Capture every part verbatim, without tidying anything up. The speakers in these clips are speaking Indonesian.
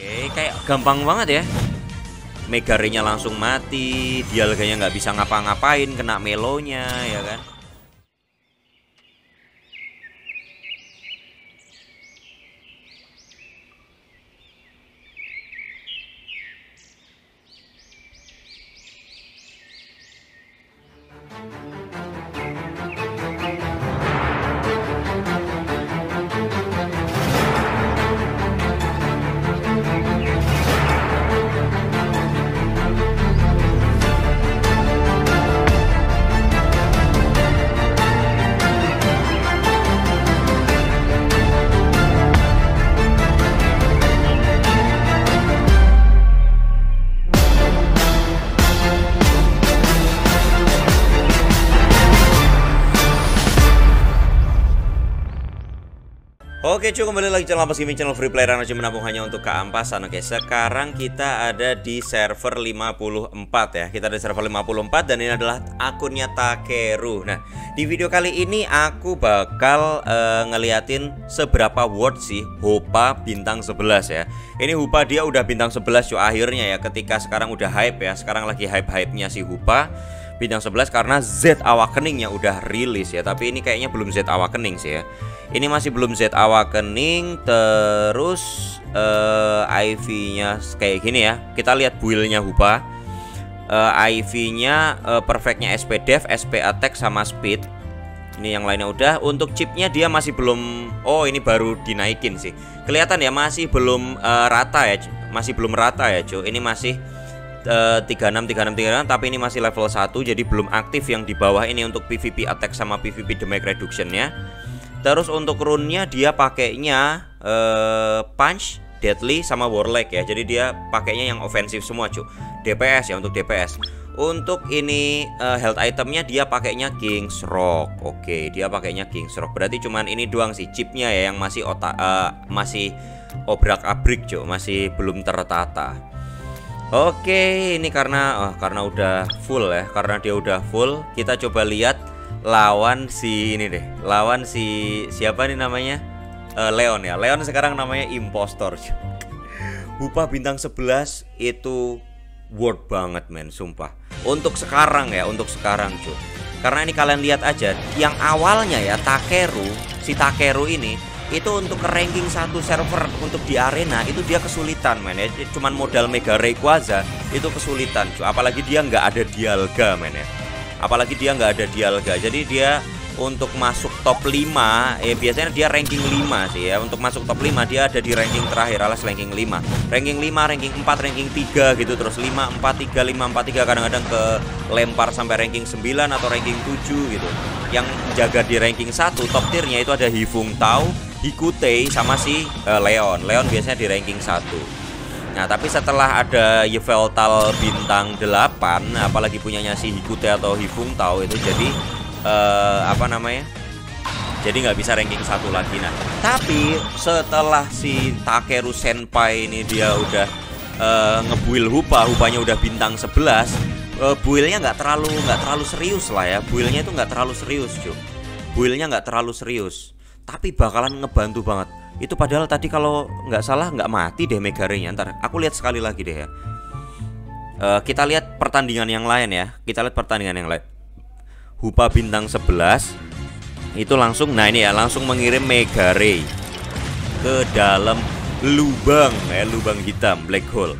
Oke, kayak gampang banget ya. Mega Ray-nya langsung mati, Dialganya nggak bisa ngapa-ngapain, kena melonya ya kan. Oke cuy, kembali lagi channel Ampas Gaming, channel free player yang menabung hanya untuk keampasan. Oke, sekarang kita ada di server lima puluh empat ya. Kita ada di server lima puluh empat dan ini adalah akunnya Takeru. Nah, di video kali ini aku bakal uh, ngeliatin seberapa worth sih Hoppa bintang sebelas ya. Ini Hoppa dia udah bintang sebelas cuy akhirnya ya, ketika sekarang udah hype ya. Sekarang lagi hype-hype-nya si Hoppa bintang sebelas karena Z Awakening-nya udah rilis ya. Tapi ini kayaknya belum Z Awakening sih ya. Ini masih belum Z Awakening. Terus uh, I V-nya kayak gini ya. Kita lihat build-nya Hoppa. uh, I V-nya uh, perfectnya S P Def, S P Attack sama Speed. Ini yang lainnya udah. Untuk chipnya dia masih belum. Oh, ini baru dinaikin sih. Kelihatan ya masih belum uh, rata ya. Masih belum rata ya cuy. Ini masih tiga enam tiga enam tiga enam, tapi ini masih level satu, jadi belum aktif yang di bawah ini untuk P V P attack sama P V P damage reduction-nya. Terus untuk rune-nya dia pakainya uh, punch, deadly sama warlock ya. Jadi dia pakainya yang ofensif semua cuy. D P S ya, untuk D P S. Untuk ini uh, health itemnya dia pakainya King's Rock. Oke, dia pakainya King's Rock. Berarti cuman ini doang sih chipnya ya yang masih otak uh, masih obrak-abrik cuy, masih belum tertata. Oke, ini karena oh, karena udah full ya, karena dia udah full. Kita coba lihat lawan si ini deh, lawan si siapa nih namanya, uh, Leon ya. Leon sekarang namanya impostor. Hoppa bintang sebelas itu worth banget men, sumpah. Untuk sekarang ya, untuk sekarang cuy. Karena ini kalian lihat aja, yang awalnya ya Takeru, si Takeru ini itu untuk ranking satu server untuk di arena itu dia kesulitan men ya. Cuman modal Mega Rayquaza itu kesulitan cuy. Apalagi dia nggak ada Dialga men ya. Apalagi dia nggak ada Dialga. Jadi dia untuk masuk top lima eh biasanya dia ranking lima sih ya. Untuk masuk top lima dia ada di ranking terakhir alias ranking lima. Ranking lima, ranking empat, ranking tiga gitu. Terus lima, empat, tiga, lima, empat, tiga, kadang-kadang ke lempar sampai ranking sembilan atau ranking tujuh gitu. Yang jaga di ranking satu top tiernya itu ada Hifung Tao, Hikute sama si uh, Leon. Leon biasanya di ranking satu. Nah, tapi setelah ada Yveltal bintang delapan, apalagi punyanya si Hikute atau Hifung Tao itu jadi uh, apa namanya? Jadi nggak bisa ranking satu lagi. Nah, tapi setelah si Takeru Senpai ini dia udah uh, ngebuild Hoppa, Hoppanya udah bintang sebelas. Uh, buildnya nggak terlalu nggak terlalu serius lah ya. Buildnya itu nggak terlalu serius cuy. Buildnya nggak terlalu serius. Tapi bakalan ngebantu banget. Itu padahal tadi kalau nggak salah nggak mati deh Mega Ray-nya. Ntar aku lihat sekali lagi deh ya. uh, Kita lihat pertandingan yang lain ya. Kita lihat pertandingan yang lain. Hoppa bintang sebelas itu langsung, nah ini ya, langsung mengirim Mega Ray ke dalam lubang ya, lubang hitam, black hole.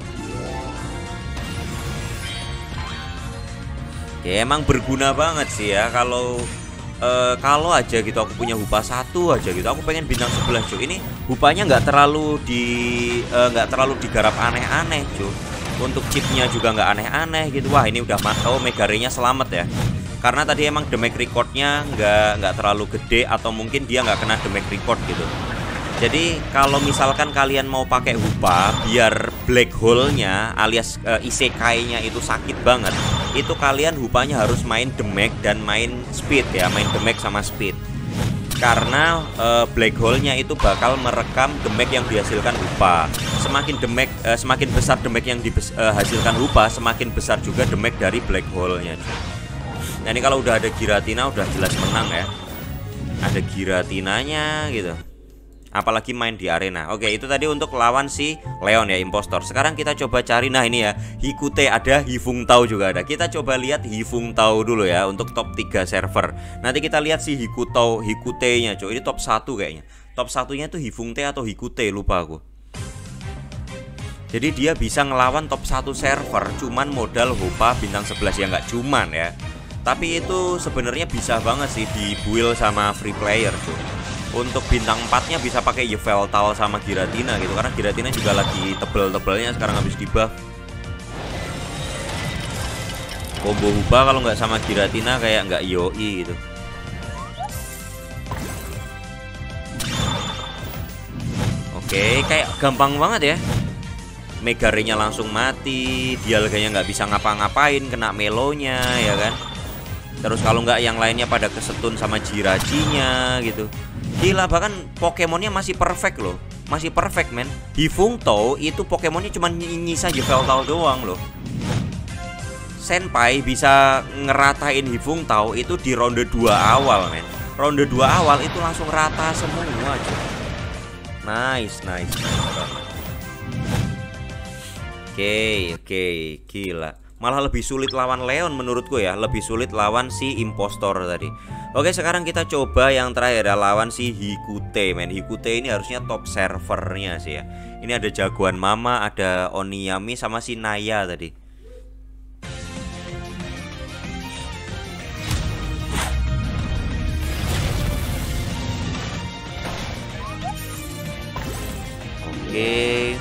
Ya emang berguna banget sih ya. Kalau Uh, kalau aja gitu aku punya Hoppa satu aja gitu, aku pengen bintang sebelas cuy. Ini Hoppanya nggak terlalu di nggak uh, terlalu digarap aneh-aneh cuy. Untuk chipnya juga nggak aneh-aneh gitu. Wah ini udah mantap. Mega Ray-nya selamat ya. Karena tadi emang damage recordnya nggak nggak terlalu gede, atau mungkin dia nggak kena damage record gitu. Jadi kalau misalkan kalian mau pakai Hoppa biar black hole-nya alias uh, isekai-nya itu sakit banget, itu kalian Hoppanya harus main damage dan main speed ya, main damage sama speed. Karena uh, black hole-nya itu bakal merekam damage yang dihasilkan Hoppa. Semakin damage uh, semakin besar damage yang dihasilkan uh, Hoppa, semakin besar juga damage dari black hole-nya. Nah, ini kalau udah ada Giratina udah jelas menang ya. Ada Giratinanya gitu. apalagi main di arena. Oke, itu tadi untuk lawan si Leon ya, impostor. Sekarang kita coba cari, nah ini ya, Hikute ada, Hifung Tao juga ada. Kita coba lihat Hifung Tao dulu ya untuk top tiga server. Nanti kita lihat si Hikutao, Hikute-nya, coy. Ini top satu kayaknya. Top satunya itu Hifung Te atau Hikute, lupa aku. Jadi dia bisa ngelawan top satu server cuman modal Hopa bintang sebelas, ya nggak cuman ya. Tapi itu sebenarnya bisa banget sih di build sama free player tuh. Untuk bintang empatnya bisa pakai Yveltal sama Giratina gitu, karena Giratina juga lagi tebel-tebelnya sekarang habis di buff. Combo Huba kalau nggak sama Giratina kayak nggak yoi gitu. Oke, kayak gampang banget ya. Megarinya langsung mati, Dialganya nggak bisa ngapa-ngapain, kena melonya ya kan. Terus kalau nggak yang lainnya pada kesetun sama Jirajinya gitu. Gila, bahkan Pokemonnya masih perfect loh. Masih perfect men. Hifung Tao itu Pokemonnya cuma nyisa Yveltal doang loh. Senpai bisa ngeratain Hifung Tao itu di ronde dua awal men. Ronde dua awal itu langsung rata semua aja. Nice, nice, nice. Oke, oke, gila. Malah lebih sulit lawan Leon menurutku ya. Lebih sulit lawan si impostor tadi. Oke, sekarang kita coba yang terakhir ya, lawan si Hikute men. Hikute ini harusnya top servernya sih ya. Ini ada jagoan Mama, ada Oniyami sama si Naya tadi. Oke.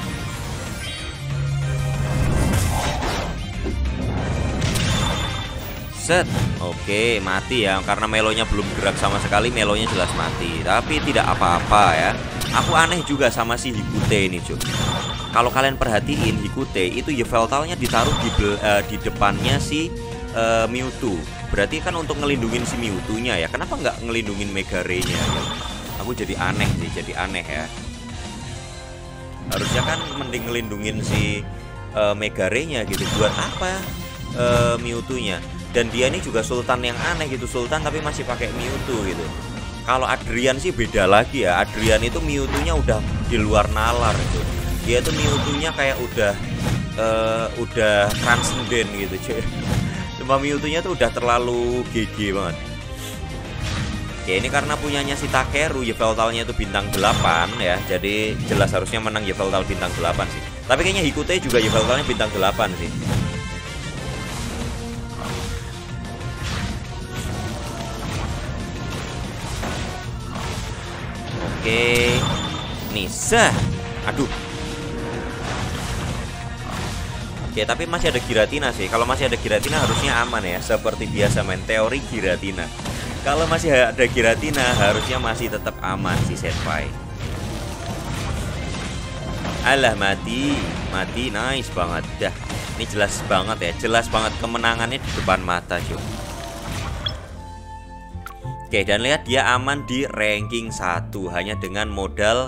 Set. Oke, mati ya. Karena melonya belum gerak sama sekali, melonya jelas mati. Tapi tidak apa-apa ya. Aku aneh juga sama si Hikute ini, cuy. Kalau kalian perhatiin, Hikute itu Yveltalnya ditaruh di, uh, di depannya si uh, Mewtwo. Berarti kan untuk ngelindungin si Mewtwo-nya ya. Kenapa nggak ngelindungin Megare-nya ya? Aku jadi aneh sih, jadi aneh ya. Harusnya kan mending ngelindungin si uh, Megare-nya gitu. Buat apa uh, Mewtwo-nya? Dan dia ini juga Sultan yang aneh gitu, Sultan tapi masih pakai Mewtwo gitu. Kalau Adrian sih beda lagi ya. Adrian itu Mewtwo-nya udah di luar nalar gitu. Dia tuh Mewtwo-nya kayak udah uh, udah transenden gitu cuy. Cuma Mewtwo-nya tuh udah terlalu G G banget. Oke, ini karena punyanya si Takeru, Yveltalnya itu bintang delapan ya. Jadi jelas harusnya menang Yveltal bintang delapan sih. Tapi kayaknya Hikute juga Yveltalnya bintang delapan sih. Oke, Nisa, aduh. Oke, tapi masih ada Giratina sih. Kalau masih ada Giratina harusnya aman ya. Seperti biasa main teori Giratina. Kalau masih ada Giratina harusnya masih tetap aman si Senpai. Alah, mati, mati, nice banget dah. Ini jelas banget ya, jelas banget kemenangannya di depan mata cuy. Oke, dan lihat dia aman di ranking satu hanya dengan modal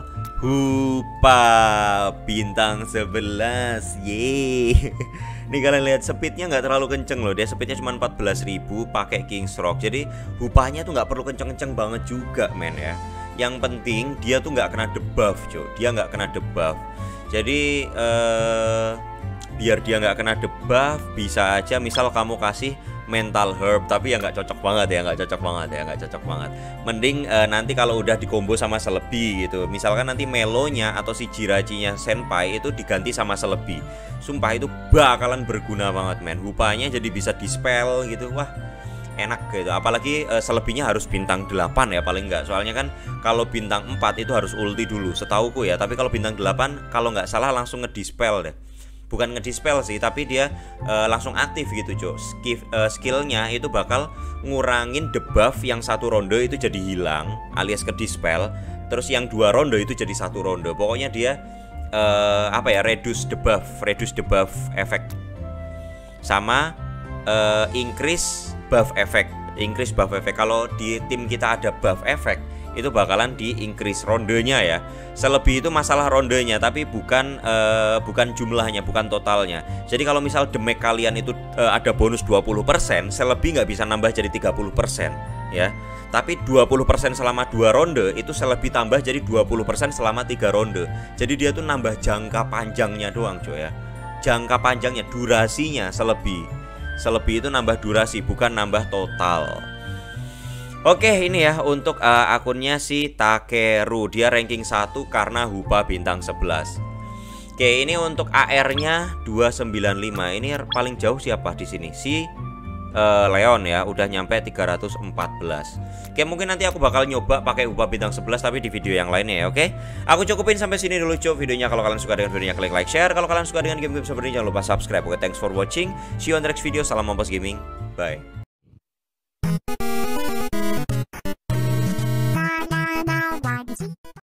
Hupa bintang sebelas. Yeay. Nih kalian lihat speednya nggak terlalu kenceng loh. Dia speednya cuma empat belas ribu pakai King's Rock. Jadi Hupanya tuh nggak perlu kenceng-kenceng banget juga men ya. Yang penting dia tuh nggak kena debuff cuy. Dia nggak kena debuff. Jadi eh, biar dia nggak kena debuff, bisa aja misal kamu kasih mental herb, tapi ya nggak cocok banget ya, nggak cocok banget ya, nggak cocok banget. Mending e, nanti kalau udah dikombo sama Celebi gitu, misalkan nanti melonya atau si Jirajinya Senpai itu diganti sama Celebi, sumpah itu bakalan berguna banget men. Hupanya jadi bisa dispel gitu, wah enak gitu. Apalagi e, Celebinya harus bintang delapan ya paling nggak, soalnya kan kalau bintang empat itu harus ulti dulu setauku ya. Tapi kalau bintang delapan kalau nggak salah langsung ngedispel deh. Bukan ngedispel sih, tapi dia uh, langsung aktif gitu cok. Skill, uh, skillnya itu bakal ngurangin debuff yang satu ronde itu jadi hilang alias kedispel. Terus yang dua ronde itu jadi satu ronde. Pokoknya dia uh, apa ya, reduce debuff, reduce debuff effect sama uh, increase buff effect, increase buff effect. Kalau di tim kita ada buff effect, itu bakalan di increase rondenya ya. Selebih itu masalah rondenya, tapi bukan uh, bukan jumlahnya, bukan totalnya. Jadi kalau misal damage kalian itu uh, ada bonus dua puluh persen, selebih nggak bisa nambah jadi tiga puluh persen ya. Tapi dua puluh persen selama dua ronde, itu selebih tambah jadi dua puluh persen selama tiga ronde. Jadi dia tuh nambah jangka panjangnya doang cuy ya. Jangka panjangnya, durasinya selebih. Selebih itu nambah durasi, bukan nambah total. Oke, ini ya untuk uh, akunnya si Takeru. Dia ranking satu karena Hupa bintang sebelas. Oke, ini untuk A R-nya dua sembilan lima. Ini paling jauh siapa di sini? Si uh, Leon ya, udah nyampe tiga ratus empat belas. Oke, mungkin nanti aku bakal nyoba pakai Hupa bintang sebelas tapi di video yang lainnya ya, oke? Aku cukupin sampai sini dulu cuy videonya. Kalau kalian suka dengan videonya klik like, share. Kalau kalian suka dengan game-game seperti ini jangan lupa subscribe. Oke, thanks for watching. See you on the next video. Salam Mampas Gaming. Bye.